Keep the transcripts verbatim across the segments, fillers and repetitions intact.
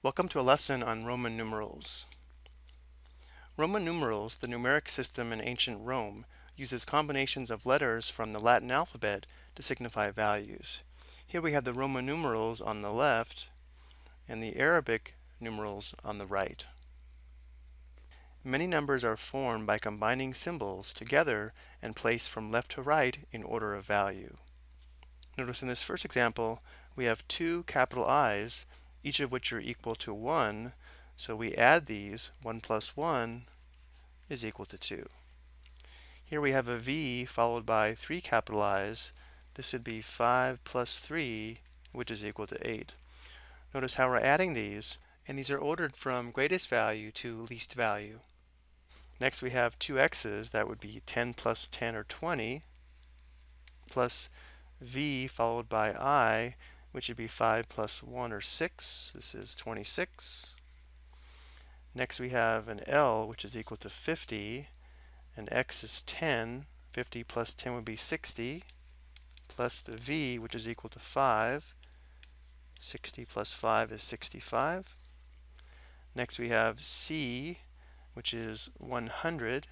Welcome to a lesson on Roman numerals. Roman numerals, the numeric system in ancient Rome, uses combinations of letters from the Latin alphabet to signify values. Here we have the Roman numerals on the left and the Arabic numerals on the right. Many numbers are formed by combining symbols together and placed from left to right in order of value. Notice in this first example, we have two capital I's, each of which are equal to one, so we add these. one plus one is equal to two. Here we have a V followed by three capital I's. This would be five plus three, which is equal to eight. Notice how we're adding these, and these are ordered from greatest value to least value. Next we have two X's, that would be ten plus ten or twenty, plus V followed by I, which would be five plus one or six. This is twenty-six. Next we have an L, which is equal to fifty, and X is ten. fifty plus ten would be sixty, plus the V, which is equal to five. sixty plus five is sixty-five. Next we have C, which is one hundred.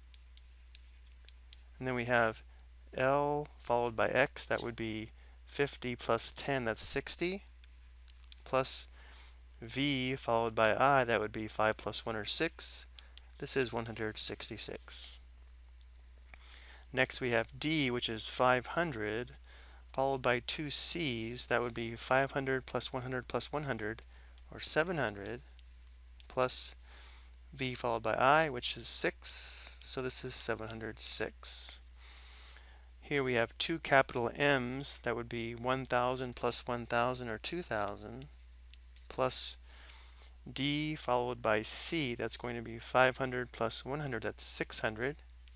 And then we have L followed by X, that would be fifty plus ten, that's sixty, plus V followed by I, that would be five plus one or six. This is one hundred sixty-six. Next we have D, which is five hundred, followed by two C's, that would be five hundred plus one hundred plus one hundred, or seven hundred, plus V followed by I, which is six, so this is seven hundred six. Here we have two capital M's, that would be one thousand plus one thousand or two thousand, plus D followed by C, that's going to be five hundred plus one hundred, that's six hundred,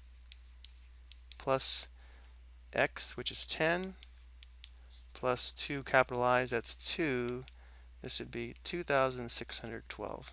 plus X, which is ten, plus two capital I's, that's two, this would be two thousand six hundred twelve.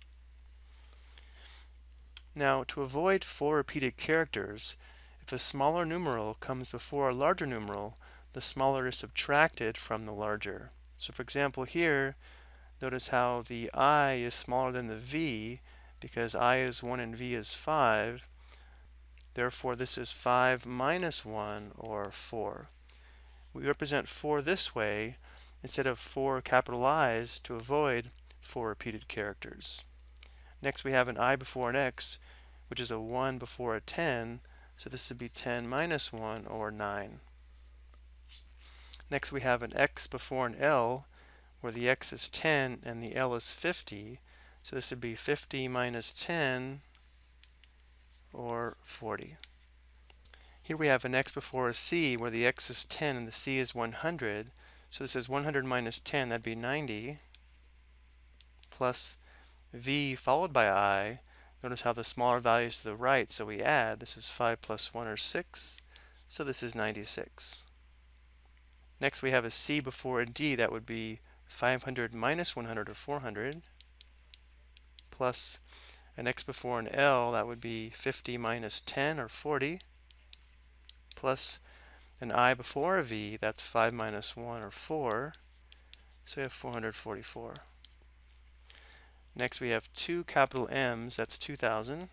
Now, to avoid four repeated characters, if a smaller numeral comes before a larger numeral, the smaller is subtracted from the larger. So for example here, notice how the I is smaller than the V because I is one and V is five. Therefore this is five minus one, or four. We represent four this way instead of four capital I's to avoid four repeated characters. Next we have an I before an X, which is a one before a ten. So this would be ten minus one, or nine. Next we have an X before an L, where the X is ten and the L is fifty. So this would be fifty minus ten, or forty. Here we have an X before a C, where the X is ten and the C is one hundred. So this is one hundred minus ten, that'd be ninety, plus V followed by I. Notice how the smaller value is to the right, so we add. This is five plus one, or six, so this is ninety-six. Next we have a C before a D, that would be five hundred minus one hundred, or four hundred, plus an X before an L, that would be fifty minus ten, or forty, plus an I before a V, that's five minus one, or four, so we have four hundred forty-four. Next we have two capital M's, that's two thousand,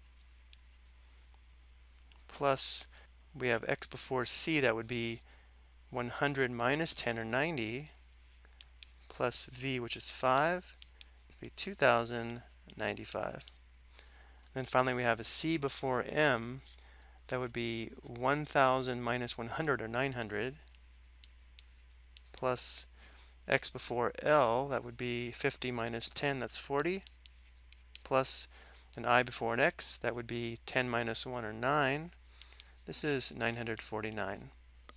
plus we have X before C, that would be one hundred minus ten, or ninety, plus V, which is five, would be two thousand ninety-five. Then finally we have a C before M, that would be one thousand minus one hundred, or nine hundred, plus X before L, that would be fifty minus ten, that's forty, plus an I before an X, that would be ten minus one, or nine. This is nine hundred forty-nine.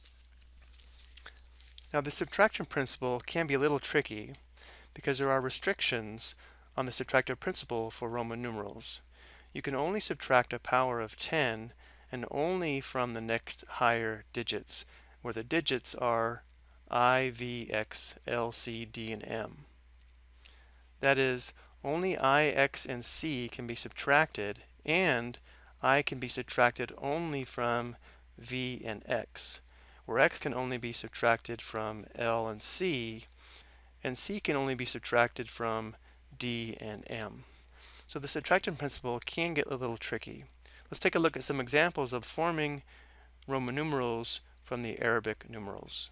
Now the subtraction principle can be a little tricky because there are restrictions on the subtractive principle for Roman numerals. You can only subtract a power of ten and only from the next higher digits, where the digits are I, V, X, L, C, D, and M. That is, only I, X, and C can be subtracted, and I can be subtracted only from V and X, where X can only be subtracted from L and C, and C can only be subtracted from D and M. So the subtraction principle can get a little tricky. Let's take a look at some examples of forming Roman numerals from the Arabic numerals.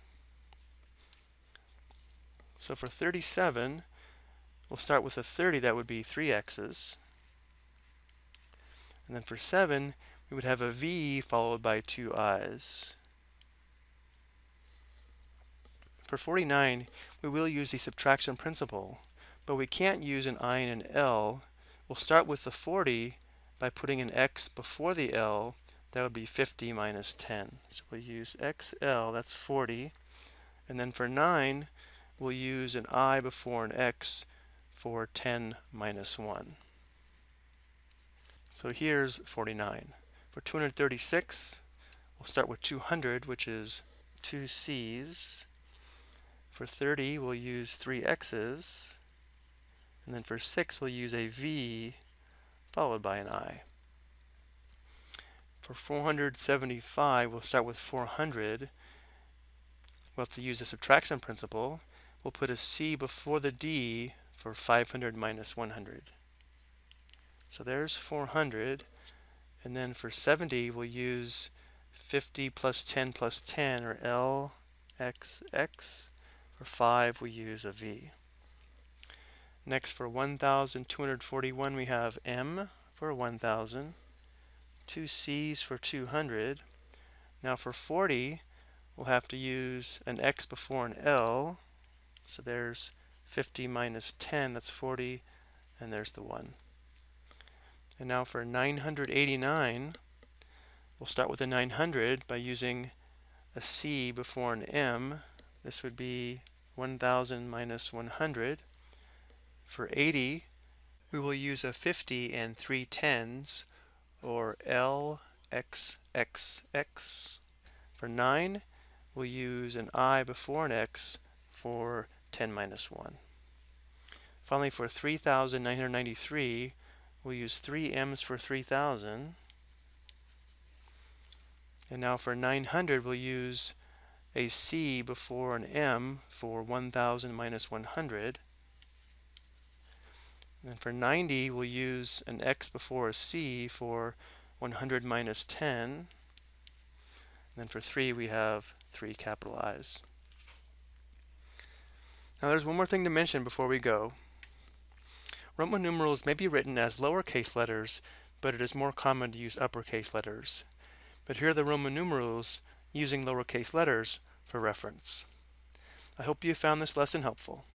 So for thirty-seven, we'll start with a thirty, that would be three x's. And then for seven, we would have a V followed by two i's. For forty-nine, we will use the subtraction principle, but we can't use an I and an L. We'll start with the forty by putting an x before the L. That would be fifty minus ten. So we'll use X L, that's forty. And then for nine, we'll use an I before an x for ten minus one. So here's forty-nine. For two hundred thirty-six, we'll start with two hundred, which is two c's. For thirty, we'll use three x's. And then for six, we'll use a v followed by an I. For four hundred seventy-five, we'll start with four hundred. We'll have to use the subtraction principle. We'll put a c before the d for five hundred minus one hundred. So there's four hundred. And then for seventy, we'll use fifty plus ten plus ten, or L, X, X. For five, we use a v. Next, for one thousand two hundred forty-one, we have M for one thousand, two c's for two hundred. Now for forty, we'll have to use an x before an L. So there's fifty minus ten, that's forty, and there's the one. And now for nine hundred eighty-nine, we'll start with a nine hundred by using a c before an M. This would be one thousand minus one hundred. For eighty, we will use a fifty and three tens, or L, X, X, X. For nine, we'll use an I before an X for ten minus one. Finally, for three thousand nine hundred ninety-three, we'll use three m's for three thousand. And now for nine hundred, we'll use a c before an m for one thousand minus one hundred. And for ninety, we'll use an x before a c for one hundred minus ten. And then for three, we have three capital I's. Now there's one more thing to mention before we go. Roman numerals may be written as lowercase letters, but it is more common to use uppercase letters. But here are the Roman numerals using lowercase letters for reference. I hope you found this lesson helpful.